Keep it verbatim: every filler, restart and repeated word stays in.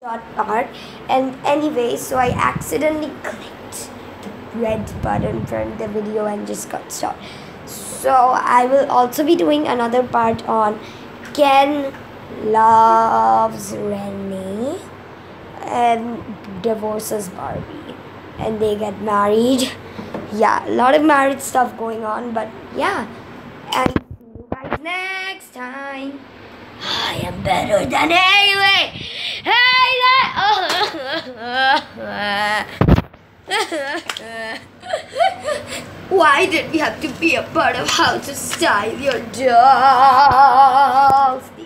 short part. And anyway, so I accidentally clicked the red button from the video and just got stopped. So I will also be doing another part on Ken loves Renee and divorces Barbie, and they get married. Yeah, a lot of married stuff going on, but yeah. And see you guys next time. I am better than Haley. Haley. Why did we have to be a part of How to Style Your Dolls?